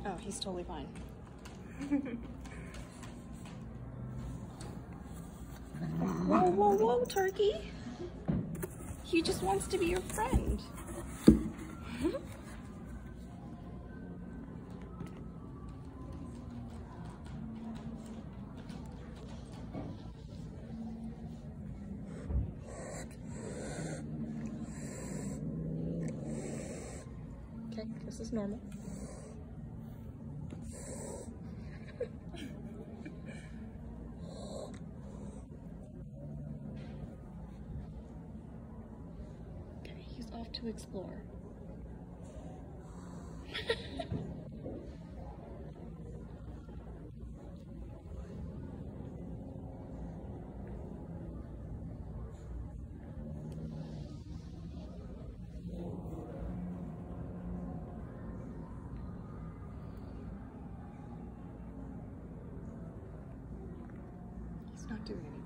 Oh, he's totally fine. Whoa, whoa, whoa, Turkey. He just wants to be your friend. Okay, this is normal. Okay, he's off to explore. He's not doing anything.